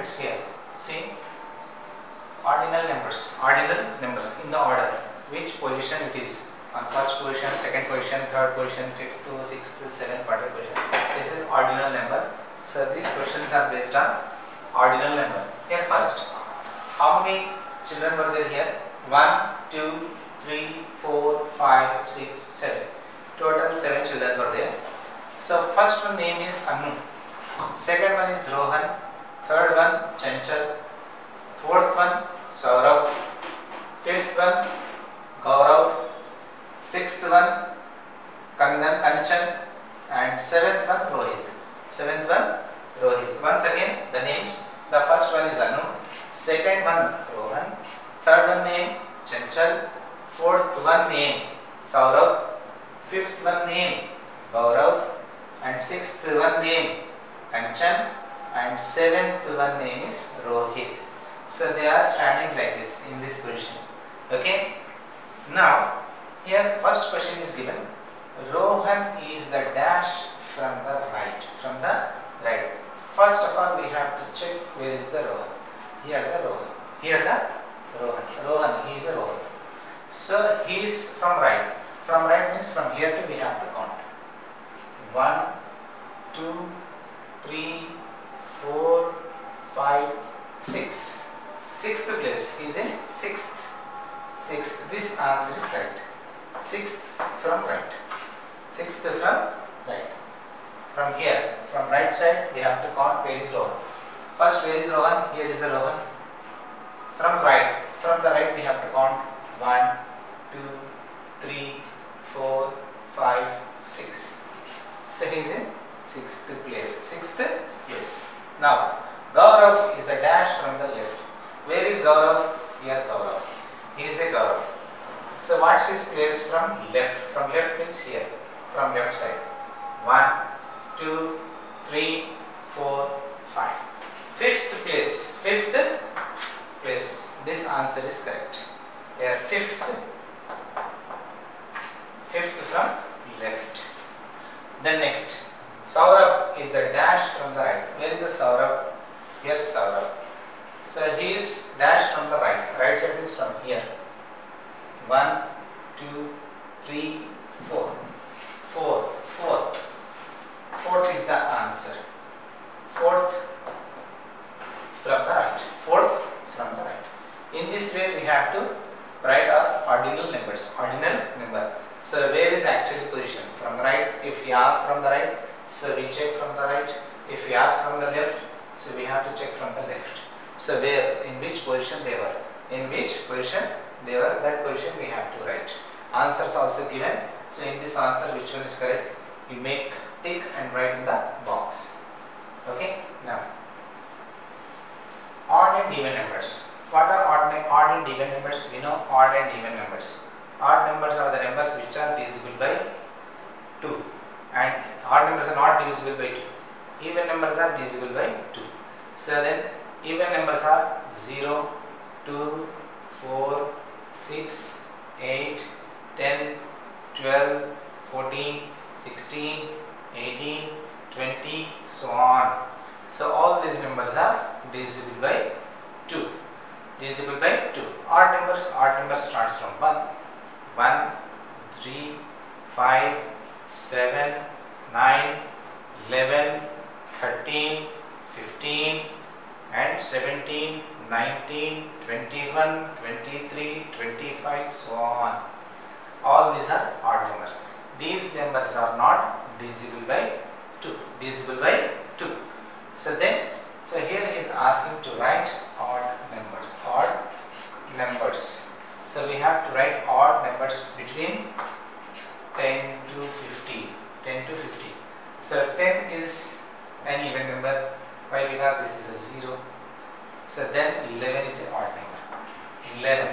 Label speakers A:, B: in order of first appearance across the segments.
A: elements here. See, ordinal numbers in the order, which position it is, on first position, second position, third position, fifth, sixth, seventh, whatever position. This is ordinal number. So these questions are based on ordinal number. Here first, how many children were there here? 1, 2, 3, 4, 5, 6, 7. Total 7 children were there. So first one name is Anu, second one is Rohan, third one Chanchal, fourth one Saurabh, fifth one Gaurav, sixth one Kanchan, and seventh one Rohit. Once again the names. The first one is Anu, second one Rohan, third one name Chanchal, fourth one name Saurabh, fifth one name Gaurav, and sixth one name Kanchan, and seventh one name is Rohit. So they are standing like this in this position. Okay. Now here first question is given. Rohan is the dash from the right. First of all we have to check where is the Rohan. Here the Rohan. Rohan, he is a Rohan. So he is from right. From right means from here to we have to count. 1, 2, 3, 4, 5, 6. Sixth place. He is in sixth. This answer is correct. Sixth from right. Sixth from right. From here, from right side, we have to count where is Rohan. First, where is Rohan? Here is a Rohan. From the right, we have to count 1, 2, 3, 4, 5, 6. So he is in sixth place. Now, Gaurav is the dash from the left. Where is Gaurav? Here Gaurav. He is a Gaurav. So what's his place from left? From left means here. From left side. 1, 2, 3, 4, 5. Fifth place. This answer is correct. Here fifth from left. Then next, Saurabh is the dash from the right. Where is the Saurabh? Here Saurabh. So he is dash from the right. Right side is from here. 1, 2, 3, 4. Fourth is the answer. Fourth from the right. In this way we have to write our ordinal numbers. So where is actually position? From right. If we ask from the right, so we check from the right. If we ask from the left, so we have to check from the left. So where, in which position they were? That position we have to write. Answers also given. So in this answer, which one is correct? You make tick and write in the box. Okay. Now, odd and even numbers. What are odd and even numbers? We know odd and even numbers. Odd numbers are the numbers which are divisible by 2, and odd numbers are not divisible by 2. Even numbers are divisible by 2. So then even numbers are 0, 2, 4, 6, 8, 10, 12, 14, 16, 18, 20, so on. So all these numbers are divisible by 2. Odd numbers starts from 1, 3, 5, 7, 9, 11, 13, 15, and 17, 19, 21, 23, 25, so on. All these are odd numbers. These numbers are not divisible by 2. So here he is asking to write odd numbers. So we have to write odd numbers between 10 to 50. So 10 is an even number. Why? Because this is a 0. So then 11 is an odd number. 11.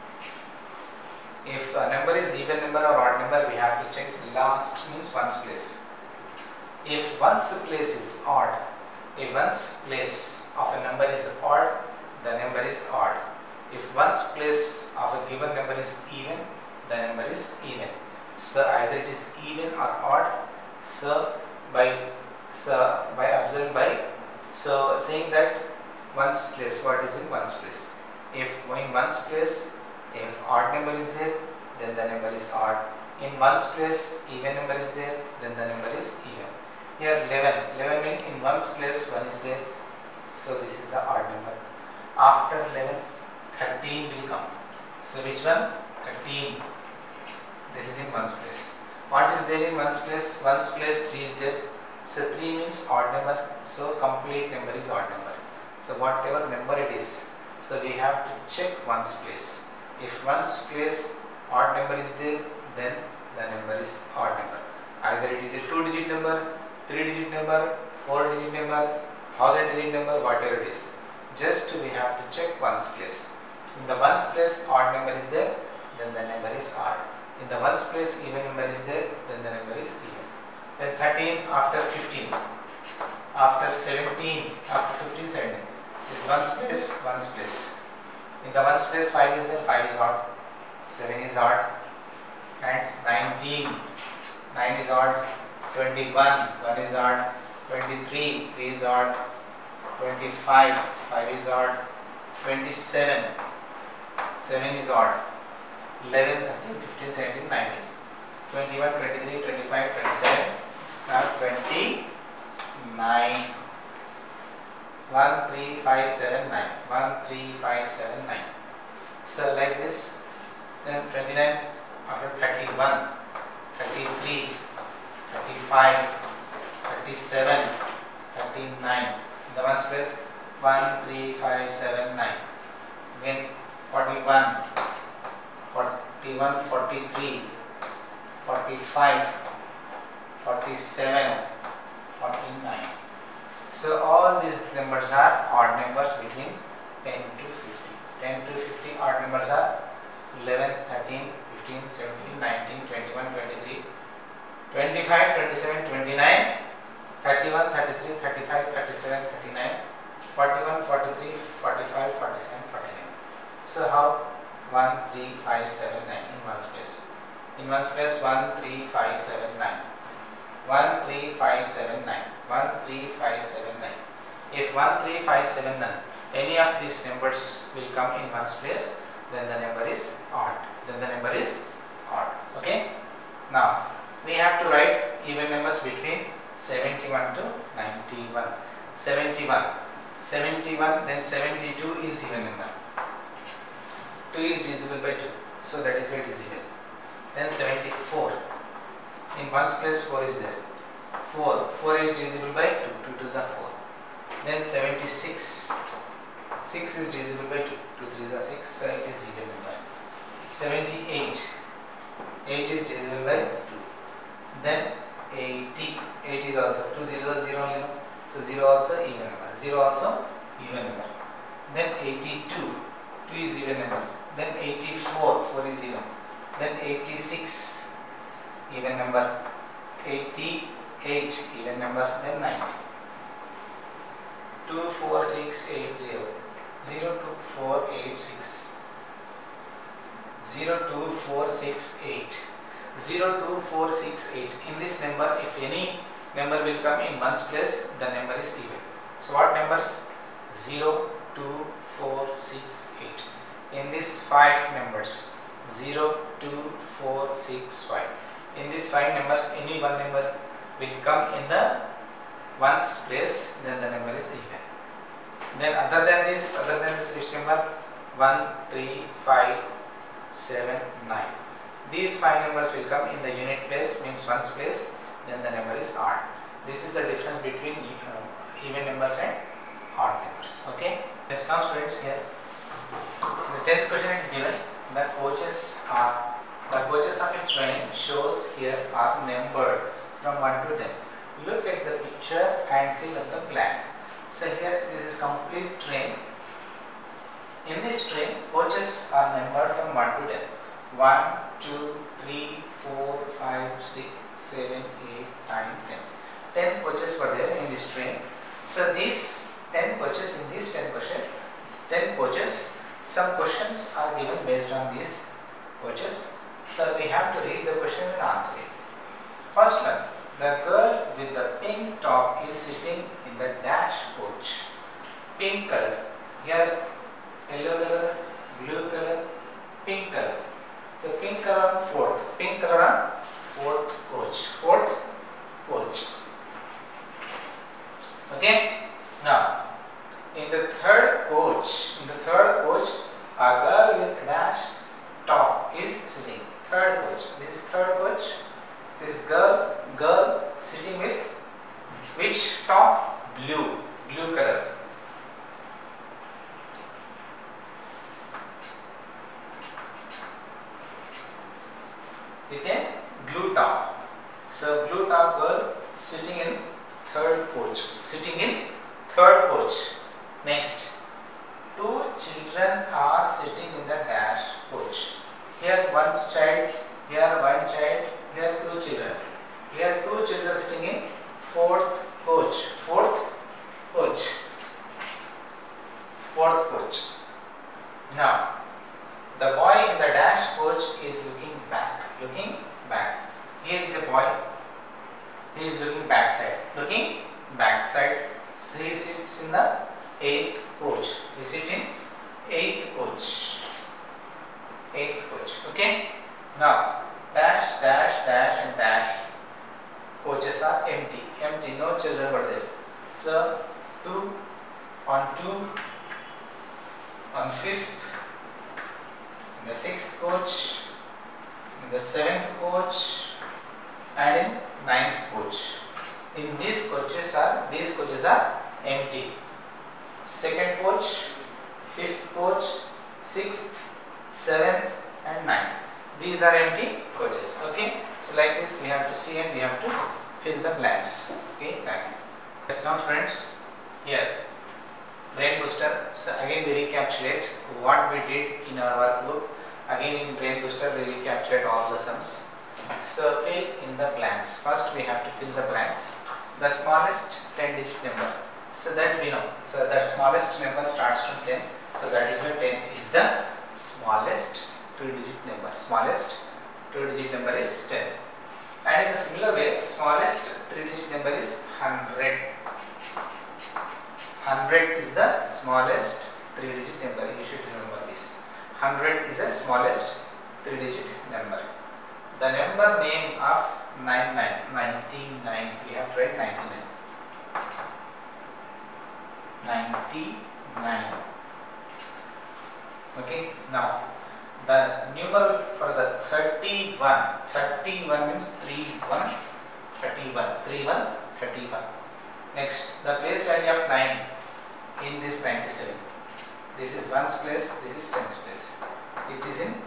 A: If a number is even number or odd number, we have to check last means ones place. If ones place is odd, if ones place of a number is odd, the number is odd. If ones place of a given number is even, the number is even. So either it is even or odd. So by saying that ones place. What is in ones place? If in ones place, if odd number is there, then the number is odd. In ones place, even number is there, then the number is even. Here 11. 11 means in ones place 1 is there. So this is the odd number. After 11, 13 will come. So which one? 13. This is in ones place. What is there in ones place? Ones place 3 is there. So 3 means odd number. So complete number is odd number. So whatever number it is, so we have to check ones place. If ones place odd number is there, then the number is odd number. Either it is a 2-digit number, 3-digit number, 4-digit number, 1000-digit number, whatever it is. Just we have to check ones place. In the ones place odd number is there, then the number is odd. In the ones place even number is there, then the number is even. Then 13 after 15, after 17, after 15, 17 is ones place, ones place. In the ones place 5 is there, 5 is odd, 7 is odd, and 19, 9 is odd, 21, 1 is odd, 23, 3 is odd, 25, 5 is odd, 27, 7 is odd, 11, 13, 15, 17, 19, 21, 23, 25, 27, now 29, 1, 3, 5, 7, 9, 1, 3, 5, 7, 9. So like this, then 29, after 31, 33, 35, 37, 39, the ones place 1, 3, 5, 7, 9. Then 41, 41, 43, 45, 47, 49. So all these numbers are odd numbers between 10 to 50. 10 to 50 odd numbers are 11, 13, 15, 17, 19, 21, 23, 25, 27, 29, 31, 33, 35, 37, 39, 41, 43, 45, 47, 49. So how? 1, 3, 5, 7, 9 in ones place. In ones place 1, 3, 5, 7, 9. 1, 3, 5, 7, 9. 1, 3, 5, 7, 9. If 1, 3, 5, 7, 9, any of these numbers will come in ones place, then the number is odd. Then the number is odd. Okay? Now, we have to write even numbers between 71 to 91. 71. 71, then 72 is even number. 2 is divisible by 2. So that is why it is even. Then 74. In ones place 4 is there. 4. 4 is divisible by 2. 2 2s are 4. Then 76. 6 is divisible by 2. 2 3s are 6. So it is even number. 78. 8 is divisible by 2. Then 80. 8 is also 2 0 0, you know. So 0 also even number. 0 also even number. Then 82. 2 is even number. Then 84. 4 is even. Then 86. Even number. 88. Even number. Then 90. 2 4 6 8 0. 0 2 4 8 6. 0 2 4 6 8. 0 2 4 6 8. In this number, if any number will come in ones place, the number is even. So what numbers? 0 2 4 6 8. In these 5 numbers, 0 2 4 6 5. In these 5 numbers, any one number will come in the ones place, then the number is even. Then other than this which number? 1 3 5 7 9. These 5 numbers will come in the unit place, means ones place, then the number is odd. This is the difference between even numbers and odd numbers. Okay. Let's now students here. The 10th question is given. The coaches of a train shows here are numbered from 1 to 10. Look at the picture and fill up the blank. So here this is complete train. In this train, coaches are numbered from 1 to 10. 1, 2, 3, 4, 5, 6, 7, 8, 9, 10. 10 coaches were there in this train. So these 10 coaches, in these 10 coaches, some questions are given based on these coaches. So we have to read the question and answer it. First one, the girl with the pink top is sitting in the dash coach. Pink color. Here yellow color, blue color, pink color. So pink color on fourth. Pink color on fourth coach. Fourth coach. Okay. Now in the third coach, a girl with dash top is sitting. Third coach. This is third coach. This girl sitting with which top? Blue color. With a blue top. So blue top girl sitting in third coach. Next, two children are sitting in the dash coach. Here one child, here two children. Here two children sitting in fourth coach. Now, the boy in the dash coach is looking back. Here is a boy. He is looking backside. So he sits in the eighth coach. Eighth coach. Okay. Now dash and dash coaches are empty. No children were there. So two on fifth, in the sixth coach, in the seventh coach, and in ninth coach. In these coaches are empty. Second coach, fifth coach, sixth, seventh, and ninth. These are empty coaches. Okay. So like this, we have to see and we have to fill the blanks. Okay. Thank you. Yes, now friends, here brain booster. So again we recapitulate what we did in our workbook. Again in brain booster we recapitulate all the sums. So fill in the blanks. First we have to fill the blanks. The smallest 10-digit number. So that we know. So the smallest number starts from 10. So that is why 10 is the smallest 2-digit number. Smallest 2-digit number is 10. And in a similar way, smallest 3-digit number is 100. 100 is the smallest 3-digit number. You should remember this. 100 is the smallest 3-digit number. The number name of 99. We have tried 99. 99. Okay. Now the numeral for the 31. 31 means 31. 31. Next, the place value of 9 in this 97. This is 1's place, this is 10's place. It is in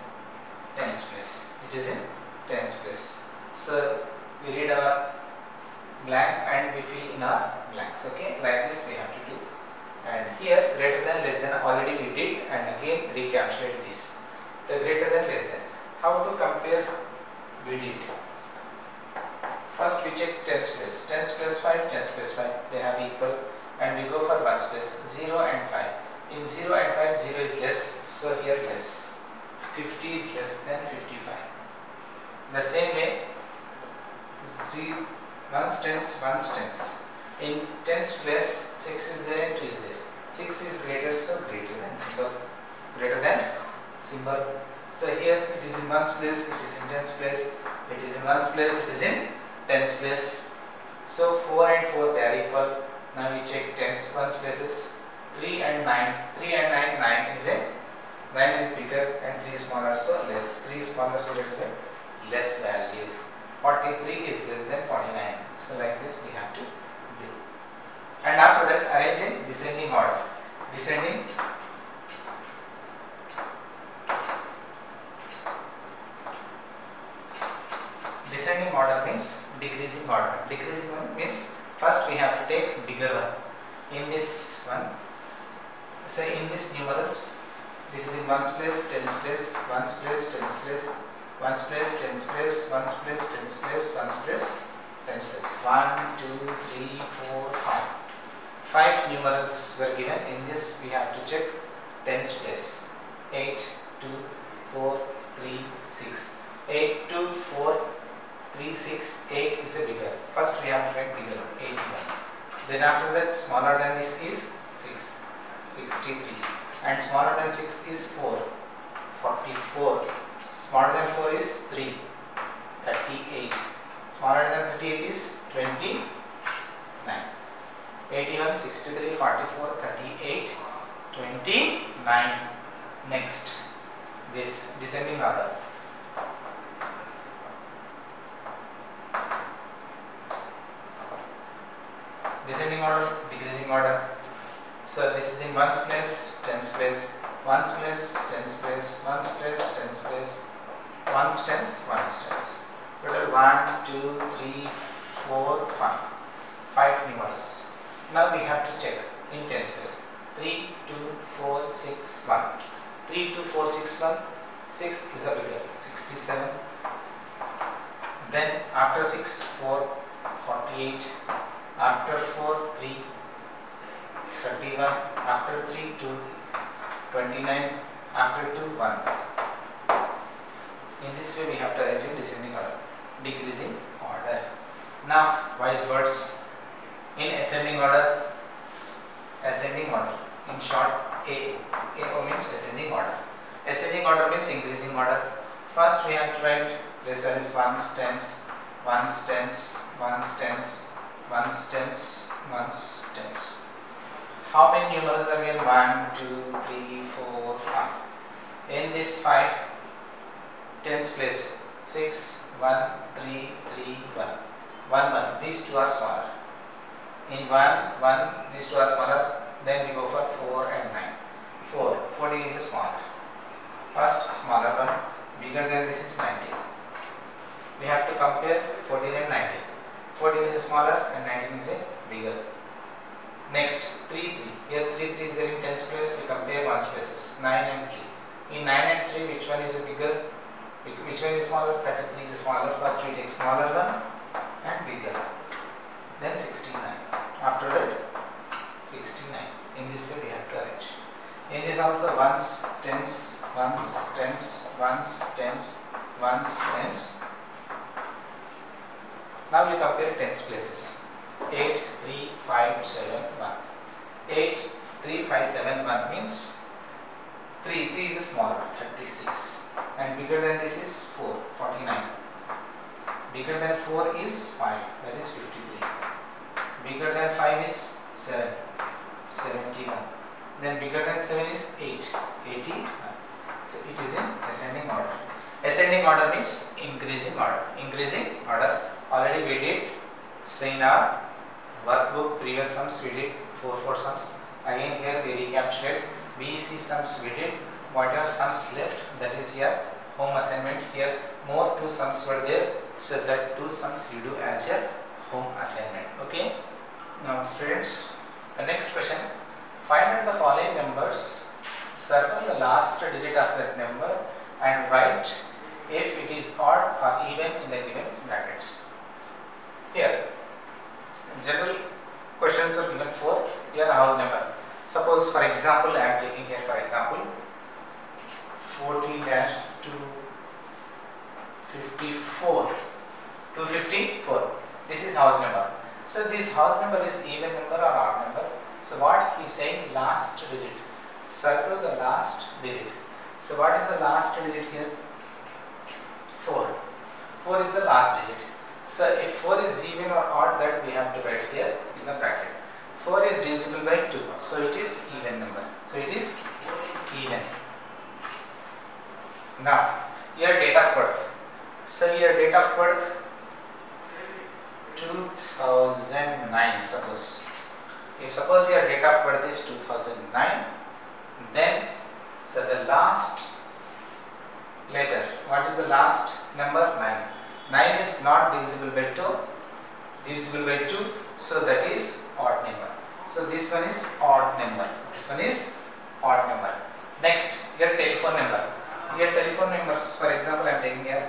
A: 10's place. So we read our blank and we fill in our blanks. Okay, like this we have to do. And here greater than less than already we did, and again recapitulate this. The greater than less than. How to compare? We did. First we check 10's place. 10's place 5, 10's place 5. They have equal, and we go for 1's place. 0 and 5. In 0 and 5, 0 is less, so here less. 50 is less than 55. The same way, 1's tens. In 10's place, 6 is there and 2 is there. 6 is greater, so greater than symbol. So here it is in 1's place, it is in 10's place, it is in 1's place, it is in 10's place. So 4 and 4 they are equal. Now we check 1's places. 3 and 9. 3 and 9 is a 9 is bigger and 3 is smaller, so less. 3 is smaller, so that is a less value. 43 is less than 49. So like this we have to do. And after that arrange in descending order. Descending order means decreasing order. Decreasing one means first we have to take bigger one. In this one, say in this numerals, this is in 1's place, 10's place, 1's place, 10's place, 1's place, 10's place, 1's place, 10's place, 1's place, 10's place. 1, 2, 3, 4, 5. 5 numerals were given. In this we have to check 10's place. 8, 2, 4, 3, 6. 8, 2, 4, 3, 6. 8 is a bigger. First we have to write bigger one. 8, 1. Then after that, smaller than this is 6. 63, and smaller than 6 is 4, 44. Smaller than 4 is 3, 38. Smaller than 38 is 29. 81, 63, 44, 38, 29. Next, this descending order. Descending order, decreasing order. So this is in ones place, tens place, ones place, tens place, ones place, tens place, ones tens, ones tens. Total 1, 2, 3, 4, 5. 5 new orders. Now we have to check in tens place. 3, 2, 4, 6, 1. 3, 2, 4, 6, 1. 6 is a bigger, 67. Then after 6, 4, 48. After 4, 3, 31. After 3, 2, 29. After 2, 1. In this way we have to arrange in descending order, decreasing order. Now wise words in ascending order. Ascending order, in short AO. AO means ascending order. Ascending order means increasing order. First we have to write place values ones, tens, ones, tens, ones, tens, ones, tens, ones, tens. How many numerals are here? 1, 2, 3, 4, 5. In this 5, tens place 6, 1, 3, 3, 1. 1, 1. These two are smaller. In 1, 1, these two are smaller. Then we go for 4 and 9. 4. 14 is smaller. First smaller one, bigger than this is 19. We have to compare 14 and 19. 14 is smaller and 19 is bigger. Next 3, 3. Here 3, 3 is there in tens place. We compare ones places. 9 and 3. In 9 and 3, which one is bigger? Which one is smaller? 33 is smaller. First we take smaller one and bigger. Then 69. After that 69. In this way we have to arrange. In this also ones, tens, ones, tens, ones, tens, ones, tens. Now we compare tens places. 8, 3, 5, 7, 1. 8, 3, 5, 7, 1 means 3 is smaller, 36. And bigger than this is 4, 49. Bigger than 4 is 5, that is 53. Bigger than 5 is 7, 71. Then bigger than 7 is 8, 81. So it is in ascending order. Ascending order means increasing order. Increasing order, already we did. So in our workbook, previous sums we did 4 sums. Again here we recapitulate. BEC sums we did. Whatever sums left, that is here home assignment. Here more 2 sums were there. So that 2 sums you do as your home assignment. Okay. Now students, the next question. Find out the following numbers. Circle the last digit of that number and write if it is odd or even in the given brackets. Here, general questions are given for your house number. Suppose for example, I am taking here for example 14-254. 254. This is house number. So this house number is even number or odd number. So what he is saying, last digit. Circle the last digit. So what is the last digit here? 4. 4 is the last digit. So if 4 is even or odd, that we have to write here in the bracket. 4 is divisible by 2. So it is even number. So it is even. Now your date of birth. So your date of birth 2009 suppose. If suppose your date of birth is 2009, then so the last letter, what is the last number? 9. 9 is not divisible by 2, divisible by 2, so that is odd number. So this one is odd number. This one is odd number. Next, your telephone number. Your telephone numbers, for example, I am taking here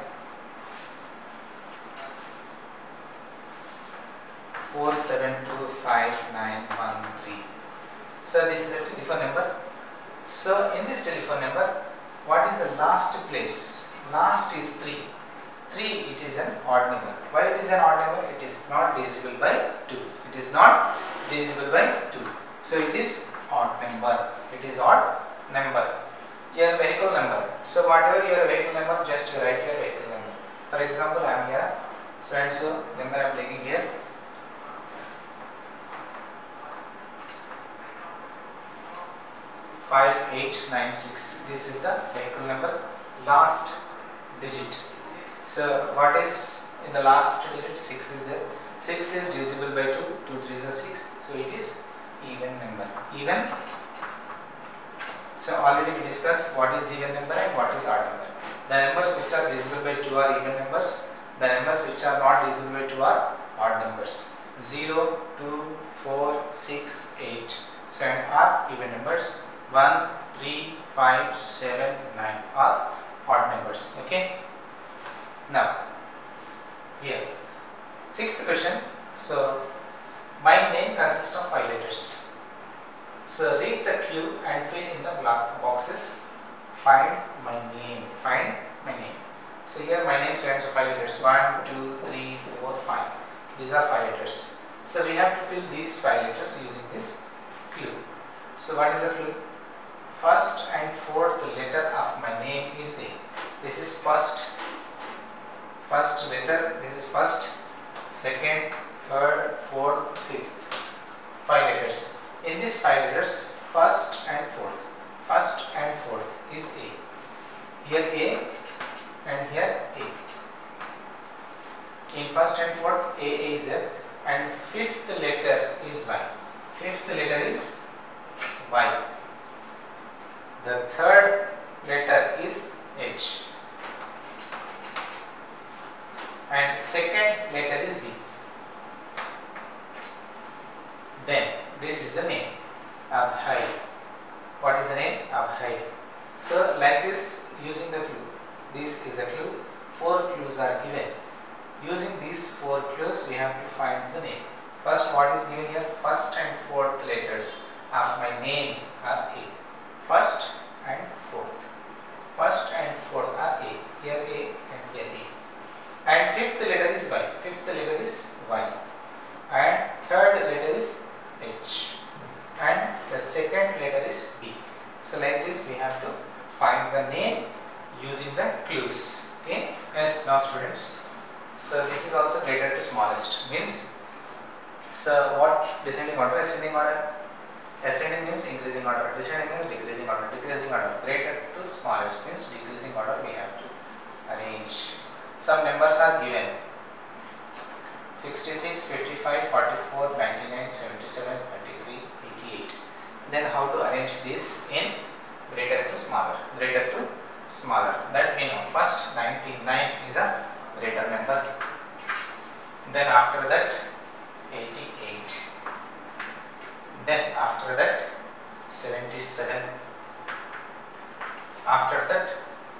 A: 4725913. So this is the telephone number. So in this telephone number, what is the last place? Last is 3. 3, it is an odd number. Why it is an odd number? It is not divisible by 2. It is not divisible by 2. So it is odd number. It is odd number. Your vehicle number. So whatever your vehicle number, just you write your vehicle number. For example, I am here. So and so number I am taking here. 5896. This is the vehicle number, last digit. So what is in the last digit? 6 is there. 6 is divisible by 2. 2 3 is 6. So it is even number. Even. So already we discussed what is even number and what is odd number. The numbers which are divisible by 2 are even numbers. The numbers which are not divisible by 2 are odd numbers. 0, 2, 4, 6, 8, 7 are even numbers. 1, 3, 5, 7, 9 are odd numbers. Okay. Now, here, sixth question. So, my name consists of 5 letters. So, read the clue and fill in the boxes. Find my name. Find my name. So, here my name stands for 5 letters. 1, 2, 3, 4, 5. These are 5 letters. So, we have to fill these 5 letters using this clue. So, what is the clue? First and fourth letter of my name is A. This is first letter. This is first, second, third, fourth, fifth. 5 letters. In these 5 letters, first and fourth is A. Here A and here A. In first and fourth, A is there, and fifth letter is Y. Fifth letter is Y. The third letter is H. And second letter is B. Then this is the name, Abhay. What is the name? Abhay. So like this, using the clue. This is a clue. 4 clues are given. Using these 4 clues, we have to find the name. First, what is given here? First and fourth letters of my name are A. First and fourth. First and fourth are A. Here A and here A. And fifth letter is Y. Fifth letter is Y. And third letter is H. And the second letter is B. So like this we have to find the name using the clues. Okay. Yes, now students. So this is also greater to smallest. Means, so what descending order? Ascending order. Ascending means increasing order. Descending means decreasing order. Decreasing order. Greater to smallest means decreasing order we have to arrange. Some numbers are given. 66, 55, 44, 99, 77, 33, 88. Then how to arrange this in greater to smaller? Greater to smaller. That we know. First 99 is a greater number. Then after that 88. Then after that 77. After that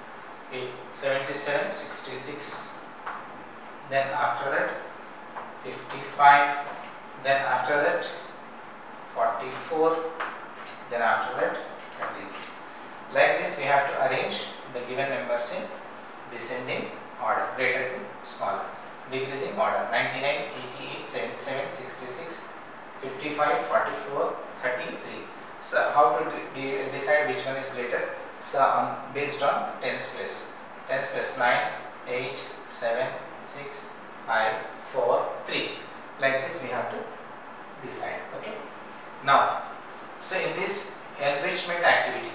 A: 77, 66. Then after that 55. Then after that 44. Then after that 23. Like this we have to arrange the given numbers in descending order, greater to smaller. Decreasing order, 99, 88, 77, 66, 55, 44, 33. So how to decide which one is greater? So based on tens place. Tens place 9, 8, 7, 6, 5, 4, 3. Like this we have to decide. Okay. Now, so in this enrichment activity,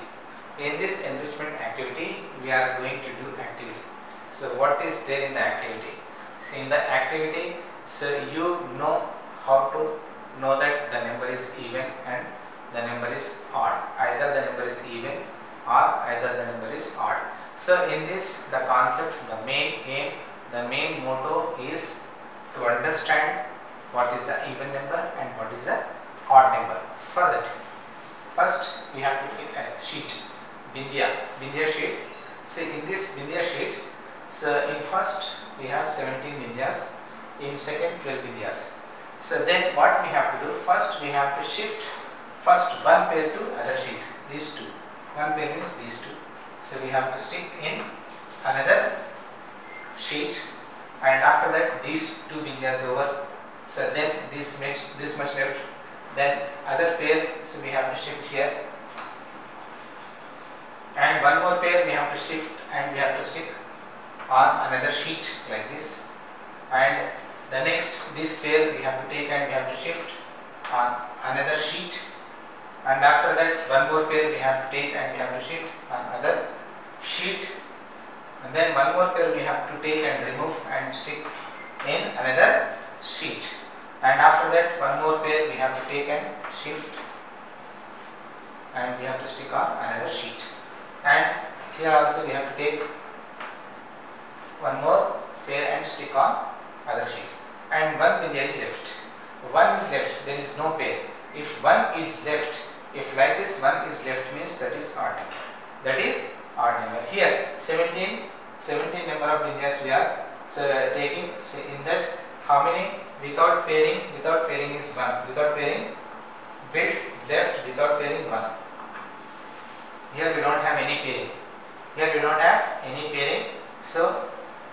A: we are going to do activity. So what is there in the activity? So in the activity, so you know how to know that the number is even and the number is odd. Either the number is even or either the number is odd. So in this, the concept, the main aim, the main motto is to understand what is the even number and what is the odd number. For that, first we have to take a sheet, Bindya sheet. So in this Bindya sheet, so in first we have 17 Bindyas, in second 12 Bindyas. So then what we have to do? First we have to shift first one pair to other sheet, these two. One pair means these two. So we have to stick in another sheet, and after that these two Bindyas over. So then this much left. Then other pair, so we have to shift here and one more pair we have to shift and we have to stick on another sheet like this, and the next this pair we have to take and we have to shift on another sheet, and after that one more pair we have to take and we have to shift on another sheet, and then one more pair we have to take and remove and stick in another sheet, and after that one more pair we have to take and shift and we have to stick on another sheet, and here also we have to take one more pair and stick on other sheet, and one bindya is left. One is left, there is no pair. If one is left, if like this one is left means that is odd number. That is odd number. Here 17 number of bindyas we are taking. In that how many without pairing? Without pairing is 1. Without pairing, built left without pairing 1. Here we don't have any pairing. Here we don't have any pairing. So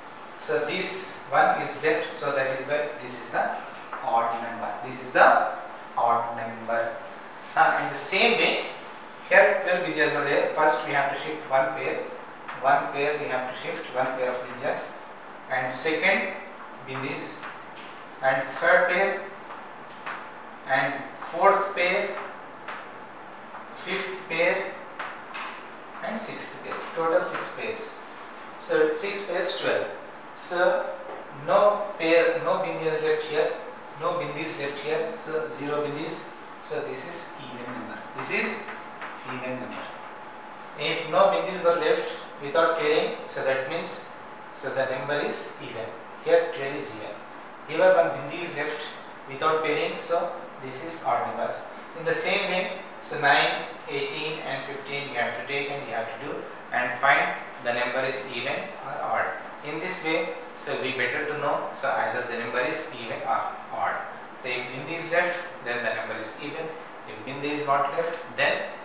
A: this one is left. So that is why this is the odd number. This is the odd number. So in the same way, here 12 bindyas are there. First we have to shift one pair. One pair we have to shift one pair of bindyas, and second bindis, and third pair, and fourth pair, fifth pair, and sixth pair. Total 6 pairs. So 6 pairs 12. So no pair, no bindyas left here, no bindis left here. So 0 bindis. So this is even number. This is even number. If no bindis were left without pairing, so that means the number is even. Here 12 is even. Here one bindi is left without pairing, so this is odd numbers. In the same way, so 9, 18 and 15 you have to take and you have to do and find the number is even or odd. In this way, so we better to know, so either the number is even or odd. So if bindi is left, then the number is even. If bindi is not left, then